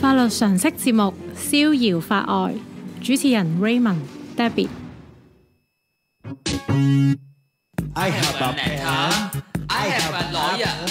法律常識節目《逍遙法外》，主持人 Raymond、Debbie。I have a pen. I have a lawyer.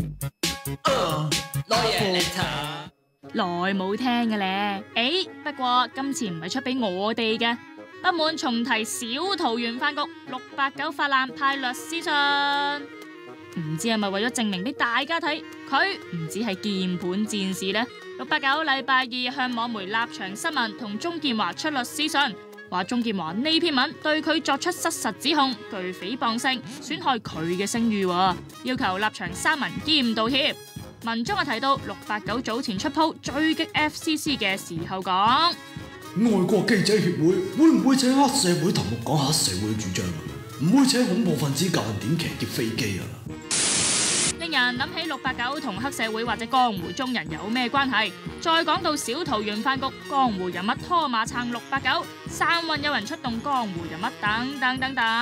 Lawyer letter. 耐冇聽嘅咧，不過今次唔係出俾我哋嘅，不滿重提小桃園飯局689發難派律師信，唔知係咪為咗證明俾大家睇，佢唔止係鍵盤戰士呢。689禮拜二向網媒立場新聞同鍾建華出律師信，話鍾建華呢篇文對佢作出失實指控，具誹謗性，損害佢嘅聲譽，要求立場三文兼道歉。文中提到689早前出鋪追擊 FCC 嘅時候講， 外國記者協會會唔會請黑社會頭目講黑社會主張？唔會請恐怖分子教人點騎劫飛機啊！ 令人諗起689同黑社會或者江湖中人有咩關係？再講到小桃園飯局，江湖人物拖馬撐689，三運有人出動江湖人物等等等等。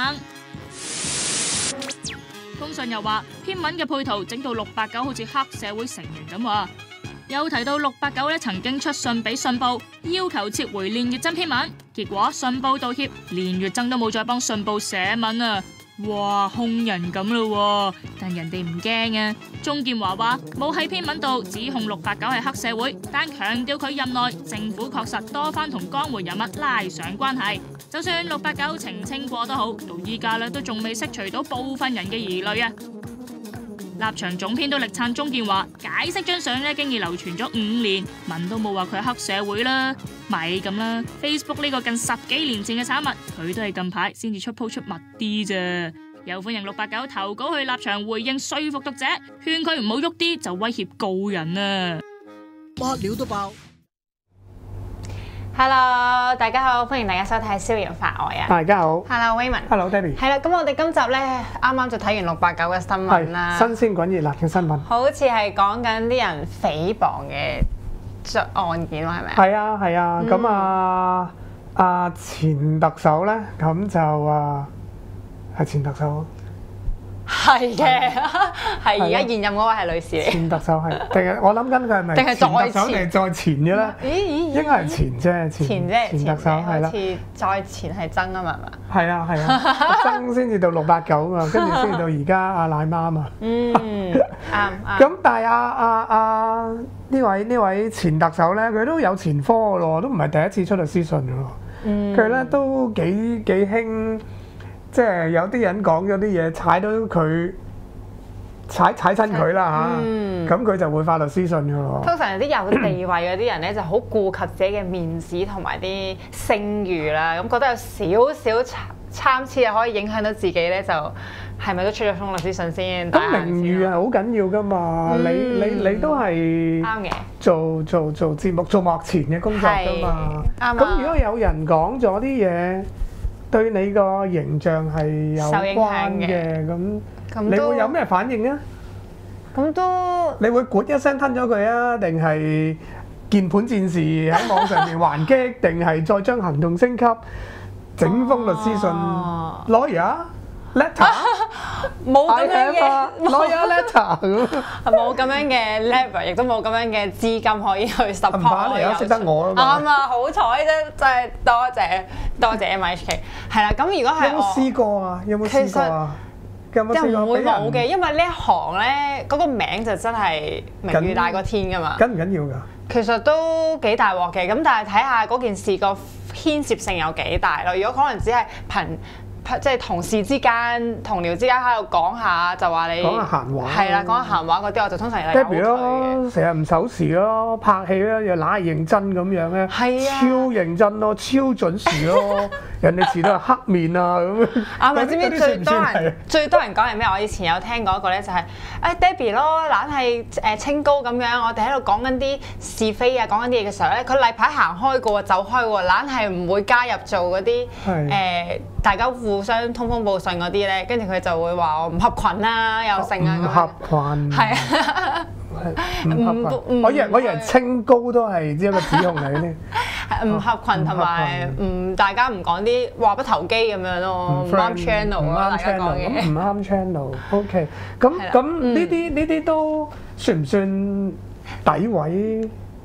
封信又話篇文嘅配圖整到689好似黑社會成員咁話，又提到689曾經出信俾信報，要求撤回練乙錚篇文，結果信報道歉，練乙錚都冇再幫信報寫文啊！哇，兇人咁咯，但人哋唔驚啊。鍾建華話冇喺篇文度指控689係黑社會，但強調佢任內政府確實多番同江湖人物拉上關係。就算689澄清過都好，到依家都仲未釋除到部分人嘅疑慮啊。立場總編都力撐鍾建華，解釋張相經已流傳咗5年，文都冇話佢係黑社會啦，咪咁啦。Facebook 呢個近10幾年前嘅產物，佢都係近排先至出鋪出密啲啫。有歡迎689投稿去立場回應說服讀者，勸佢唔好喐啲就威脅告人啊！ 乜料都爆。 Hello， 大家好，歡迎大家收睇《逍遙法外》啊！ 大家好 ，Hello，Raymond。Hello，Debbie。係啦，咁我哋今集咧啱啱就睇完689嘅新聞啦， 新鮮滾熱辣嘅新聞， 好似係講緊啲人誹謗嘅案件喎，係咪？ 係啊係啊，咁前特首咧，咁就係前特首。 係嘅，係而家現任嗰位係女士嚟。 前特首係，定係我諗緊佢係咪？定係再前定係再前嘅咧？應該係前啫，前特首係啦。好似再前係曾啊嘛， 係嘛？係啊，曾先至到689啊，跟住先至到而家阿奶媽啊嘛。 啱。 咁但係呢位前特首咧，佢都有前科嘅咯，都唔係第一次出律師信嘅咯。佢咧都幾興。即係有啲人講咗啲嘢踩到佢踩親佢啦嚇，咁佢就會發律師信㗎咯。 通常啲有地位嗰啲人咧就好顧及自己嘅面子同埋啲聲譽啦，咁覺得有少少參差可以影響到自己咧，就係咪都出咗封律師信先？ 咁名譽係好緊要㗎嘛，你都係啱嘅。 做節目做幕前嘅工作㗎嘛。咁如果有人講咗啲嘢，對你個形象係有關嘅，咁你會有咩反應啊？ 咁都你會咕一聲吞咗佢啊？定係鍵盤戰士喺網上面還擊？定係再將行動升級，整封律師信？Lawyer letter 冇咁樣嘅 Lawyer letter 咁， 冇咁樣嘅 level， 亦都冇咁樣嘅資金可以去 support 我。 而家識得我啊嘛！ 啱啊，好彩啫，真係多謝 MHK。係啦，咁如果係有冇試過啊？有冇試過啊？ 又唔會冇嘅，因為呢一行咧嗰個名就真係名譽大過天㗎嘛。 緊唔緊要㗎？ 其實都幾大鑊嘅，咁但係睇下嗰件事個牽涉性有幾大咯。如果可能只係即係同事之間、同僚之間喺度講下，就話你講下閒話， 係啦，講下閒話嗰啲，我就通常有 Debbie 咯，成日唔守時咯，拍戲咧又懶係認真咁樣咧，超認真咯，超準時咯，人哋遲到係黑面啊咁。 你知唔知最多人講係咩？我以前有聽過一個咧，就係Debbie 咯，懶係清高咁樣，我哋喺度講緊啲是非啊，講緊啲嘢嘅時候咧，佢例牌行開過走開喎，懶係唔會加入做嗰啲大家互相通風報信嗰啲咧，跟住佢就會話我唔合群啦，又剩啊咁。唔合群。係啊。我以為清高都係一個指控嚟咧。 唔合群同埋大家唔講啲話不投機咁樣咯，唔啱 channel 咯，大家講嘅。 唔啱 channel。OK。咁呢啲都算唔算詆毀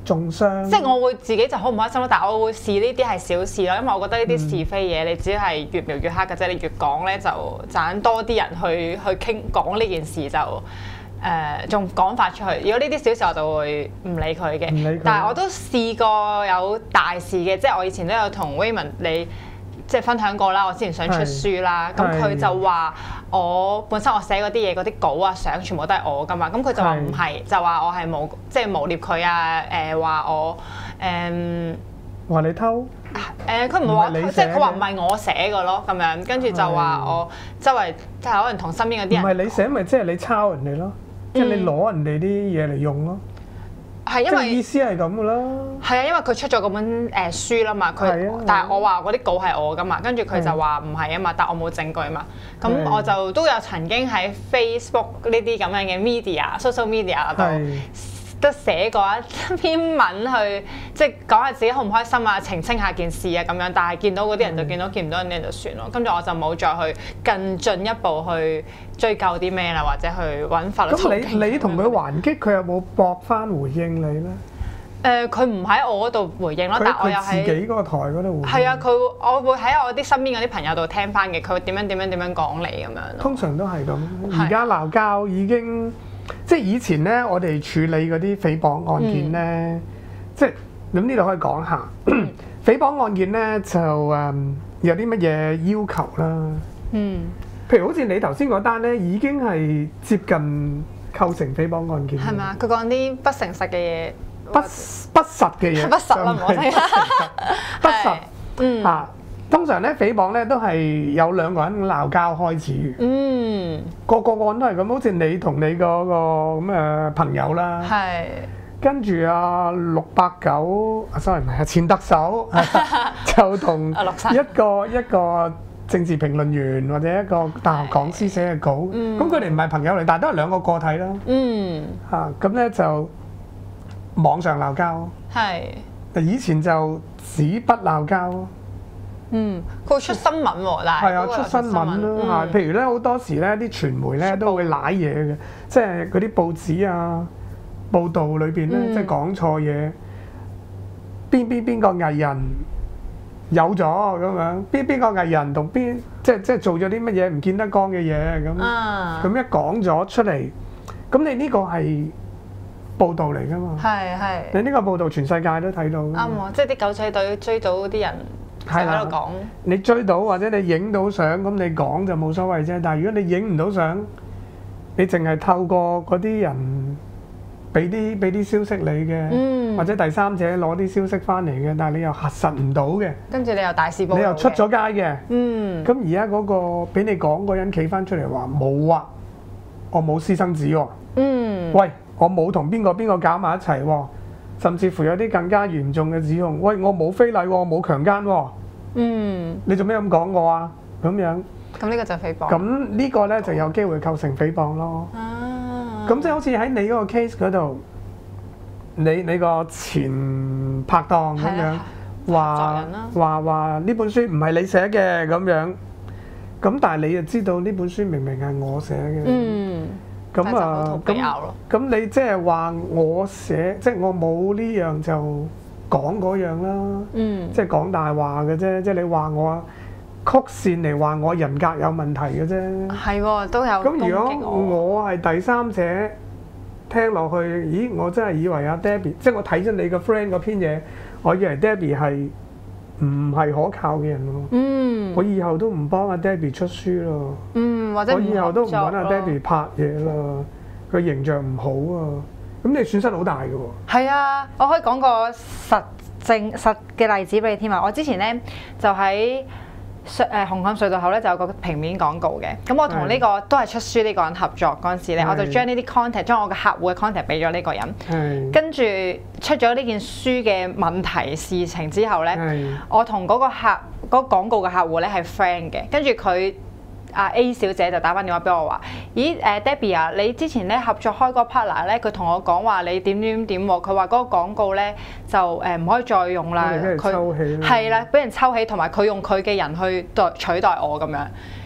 中傷。 即係我會自己就好唔開心咯，但係我會視呢啲係小事咯，因為我覺得呢啲是非嘢你只係越描越黑嘅啫，你越講咧就盞多啲人去傾講呢件事就。仲講法出去，如果呢啲小事我就會唔理佢嘅。但係我都試過有大事嘅，即係我以前都有同 Raymond 你即係分享過啦。我之前想出書啦，咁佢就話我本身我寫嗰啲嘢嗰啲稿啊相全部都係我㗎嘛，咁佢就話唔係，就話我係冇即係誣衊佢啊，話我話你偷。 佢唔係話，即係佢話唔係我寫嘅咯，咁樣跟住就話我周圍即係可能同身邊嗰啲人。 唔係你寫，咪即係你抄人哋咯，即係你攞人哋啲嘢嚟用咯。係因為意思係咁噶啦。 係啊，因為佢出咗嗰本書啦嘛，但係我話嗰啲稿係我噶嘛，跟住佢就話唔係啊嘛，但我冇證據啊嘛。咁我就都有曾經喺 Facebook 呢啲咁樣嘅 media、social media 度。都寫過一篇文去，即係講下自己好唔開心啊，澄清下件事啊咁樣。但係見到嗰啲人就見到，見唔到人哋就算咯。跟住我就冇再去更進一步去追究啲咩啦，或者去揾法律途徑。 咁你同佢還擊，佢有冇駁翻回應你咧？ 佢唔喺我嗰度回應咯，但係我又喺自己嗰個台嗰度回應。 係啊，我會喺我啲身邊嗰啲朋友度聽翻嘅，佢會點樣講你咁樣。 通常都係咁。而家鬧交已經。即係以前咧，我哋處理嗰啲誹謗案件咧，即係咁呢度可以講下誹謗案件咧，就有啲乜嘢要求啦。譬如好似你頭先嗰單咧，已經係接近構成誹謗案件。係咪啊？ 佢講啲不誠實嘅嘢， 不實嘅嘢。 不實啦，唔好聽。 不實。嚇！通常咧誹謗咧都係有兩個人鬧交開始嘅，個案都係咁，好似你同你嗰個咁嘅朋友啦，跟住啊689，sorry 唔係啊前特首就同一個政治評論員或者一個大學講師寫嘅稿，咁佢哋唔係朋友嚟，但係都係兩個個體啦，嚇咁咧就網上鬧交，以前就紙筆鬧交。 佢會出新聞喎，但係係啊，出新聞啦嚇。譬如咧，好多時咧，啲傳媒咧都會賴嘢嘅，即係嗰啲報紙啊、報道裏邊咧，即係講錯嘢。邊個藝人有咗咁樣？邊個藝人同即係做咗啲乜嘢唔見得光嘅嘢咁？咁一講咗出嚟，咁你呢個係報道嚟㗎嘛？係。你呢個報道全世界都睇到。啱喎，即係啲狗仔隊追到啲人。係喺度講， 你追到或者你影到相，咁你講就冇所謂啫。但係如果你影唔到相，你淨係透過嗰啲人俾啲消息你嘅，或者第三者攞啲消息翻嚟嘅，但係你又核實唔到嘅， 跟住你又大肆報導， 你又出咗街嘅。咁而家嗰個俾你講嗰人企翻出嚟話冇啊，我冇私生子喎。喂，我冇同邊個搞埋一齊喎。甚至乎有啲更加嚴重嘅指控，喂，我冇非禮喎，我冇強姦喎，你做咩咁講我啊？咁樣， 咁呢個就誹謗。 咁呢個咧就有機會構成誹謗咯。咁即係好似喺你嗰個 case 嗰度，你個前拍檔咁樣話呢本書唔係你寫嘅咁樣，咁但係你就知道呢本書明明係我寫嘅。咁啊，咁你即係話我寫，即係我冇呢樣就講嗰樣啦，即係講大話嘅啫，即係你話我曲線嚟話我人格有問題嘅啫。係喎，都有。咁如果我係第三者聽落去，咦？我真係以為阿 Debbie，即係我睇咗你個 friend 嗰篇嘢，我以為 Debbie 係唔係可靠嘅人喎。我以後都唔幫阿 Debbie 出書咯。或者我以後都唔揾阿 Debbie 拍嘢啦，佢形象唔好啊，咁你損失好大嘅喎。 係啊，我可以講個實嘅例子俾你添啊！我之前咧就喺紅磡隧道口咧就有個平面廣告嘅，咁我同呢個都係出書呢個人合作嗰陣時咧，我就將呢啲 contact，將我嘅客戶嘅 contact 俾咗呢個人，跟住出咗呢件書嘅問題事情之後咧，我同嗰個廣告嘅客戶咧係 friend 嘅，跟住佢。A 小姐就打翻電話俾我話：咦Debbie 啊，你之前咧合作開個 partner 咧，佢同我講話你點喎，佢話嗰個廣告咧就唔可以再用啦，佢係啦，俾人抽起，同埋佢用佢嘅人去取代我咁樣。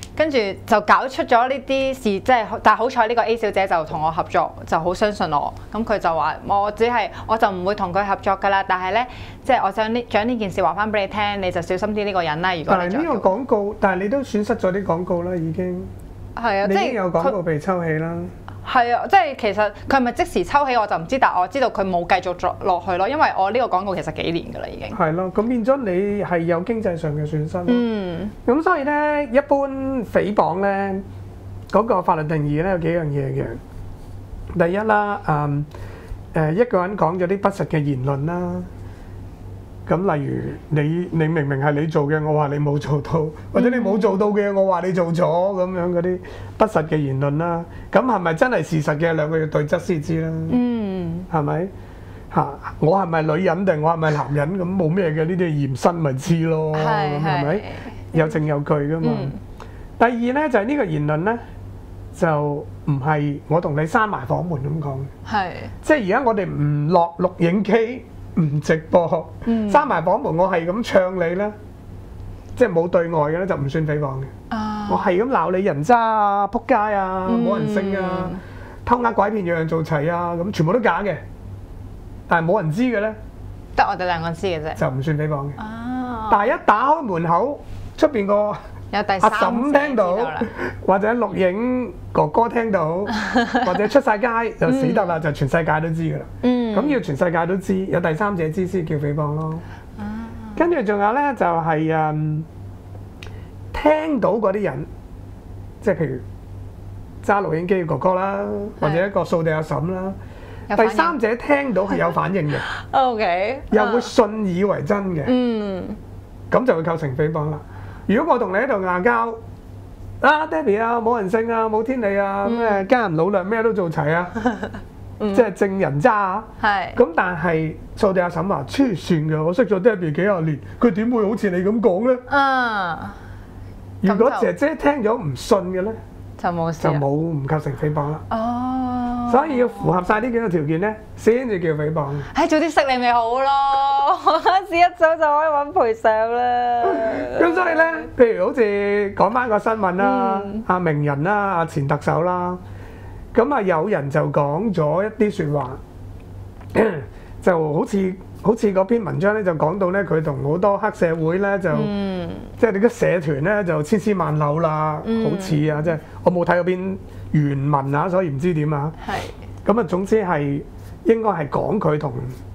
跟住就搞出咗呢啲事，即係但係好彩呢個 A 小姐就同我合作，就好相信我。咁佢就話我就唔會同佢合作㗎啦。但係咧，即係我將呢件事話翻俾你聽，你就小心啲呢個人啦。如果但係呢個廣告，但係你都損失咗啲廣告啦，已經。 係啊， 你已經有廣告被抽起啦。 係啊，即係其實佢係咪即時抽起我就唔知，但係我知道佢冇繼續做落去咯，因為我呢個廣告其實幾年㗎啦已經。係咯，咁變咗你係有經濟上嘅損失咯。咁所以咧，一般誹謗咧嗰個法律定義咧有幾樣嘢嘅。第一啦，一個人講咗啲不實嘅言論啦。咁例如你明明係你做嘅，我話你冇做到，或者你冇做到嘅，我話你做咗咁樣嗰啲不實嘅言論啦。咁係咪真係事實嘅？兩個要對質先知啦。係咪嚇？我係咪女人定我係咪男人？咁冇咩嘅，呢啲驗身咪知咯。係咪有證有據㗎嘛？第二咧就係呢個言論咧，就唔係我同你閂埋房門咁講。係即係而家我哋唔落錄影機。唔直播，閂埋房門，我係咁唱你咧，即係冇對外嘅咧，就唔算誹謗嘅。我係咁鬧你人渣啊、仆街啊、冇人性啊、偷呃拐騙樣樣做齊啊，咁全部都假嘅，但係冇人知嘅咧， 得我哋兩個知嘅啫， 就唔算誹謗嘅。但係一打開門口，出邊個有第阿嬸聽到，或者錄影哥哥聽到，或者出晒街就死得啦，就全世界都知㗎啦。咁要全世界都知，有第三者知先叫誹謗咯。跟住仲有咧就係聽到嗰啲人，即係譬如揸錄影機嘅哥哥啦，或者一個掃地阿嬸啦，第三者聽到係有反應嘅。OK， 又會信以為真嘅。咁就會構成誹謗啦。如果我同你喺度嗌交，Debbie 啊，冇人性啊，冇天理啊，咩奸人擄掠咩都做齊啊！即係正人渣啊！咁但係掃地阿嬸話黐線嘅，我識咗 Debbie 幾廿年，佢點會好似你咁講咧？如果姐姐聽咗唔信嘅咧，就冇唔構成誹謗啦。所以要符合晒呢幾個條件咧，先至叫誹謗。 早啲識你咪好咯，一時一早就可以揾賠償啦。 咁所以咧，譬如好似講翻個新聞啦，阿名人啦，阿前特首啦。咁啊，有人就講咗一啲説話，就好似嗰篇文章咧，就講到咧，佢同好多黑社會咧，就即係你嘅社團咧，就千絲萬縷啦，好似啊，即係我冇睇嗰篇原文啊，所以唔知點啊。咁啊，總之係應該係講佢同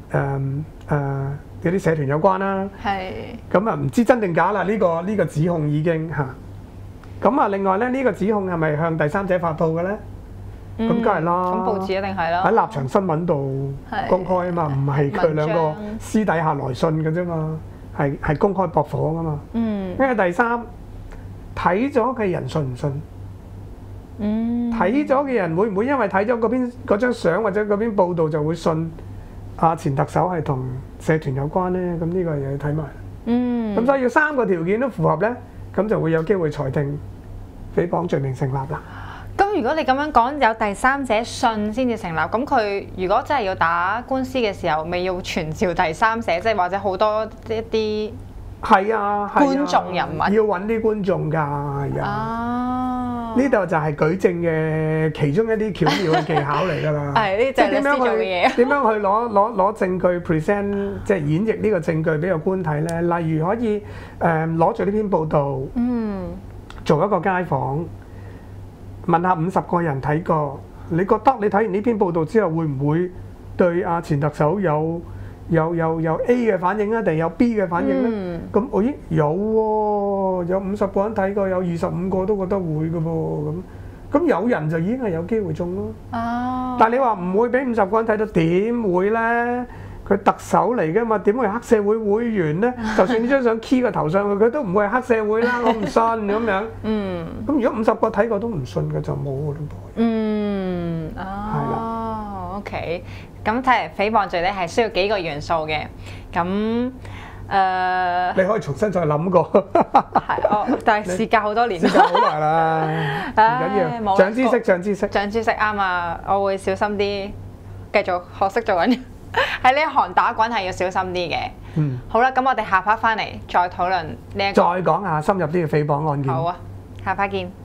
嗰啲社團有關啦。咁啊，唔知真定假啦？呢個指控已經嚇。咁啊，另外咧，呢個指控係咪向第三者發布嘅咧？咁梗係啦， 咁報紙一定係啦， 喺立場新聞度公開啊嘛，唔係佢兩個私底下來信嘅啫嘛，係公開駁火噶嘛。因為第三睇咗嘅人信唔信？睇咗嘅人會唔會因為睇咗嗰張相或者嗰篇報道就會信前特首係同社團有關咧？咁呢個又要睇埋。咁所以要3個條件都符合咧，咁就會有機會裁定誹謗罪名成立啦。 咁如果你咁樣講有第三者信先至成立，咁佢如果真係要打官司嘅時候，咪要傳召第三者，即係或者好多一啲觀眾人物， 要揾啲觀眾㗎。呢度就係舉證嘅其中一啲巧妙嘅技巧嚟㗎啦。 呢就係律師做嘅嘢。 點樣去攞證據 present， 即係演繹呢個證據俾個官睇咧？例如可以攞住呢篇報導，做一個街訪。問下50個人睇過，你覺得你睇完呢篇報道之後，會唔會對前特首有 A 嘅反應啊，定有 B 嘅反應咧？咁有喎，有50個人睇過，有25個都覺得會嘅噃，咁有人就已經係有機會中咯。但係你話唔會俾50個人睇到，點會咧？佢特首嚟嘅嘛，點會係黑社會會員咧？就算呢張相 key 個頭上去，佢都唔會係黑社會啦，我唔信咁樣。咁如果50個睇過都唔信嘅，就冇嗰種噃。係啦。 OK，咁睇嚟誹謗罪咧係需要幾個元素嘅。咁你可以重新再諗過。 但係時隔好多年。 時隔好耐啦，唔緊要。長知識，長知識。 長知識啱啊！我會小心啲，繼續學識做緊。喺呢一行打滾係要小心啲嘅。好啦，咁我哋下 part 翻嚟再討論呢一個。 再講下深入啲嘅誹謗案件。 好啊。 下排見。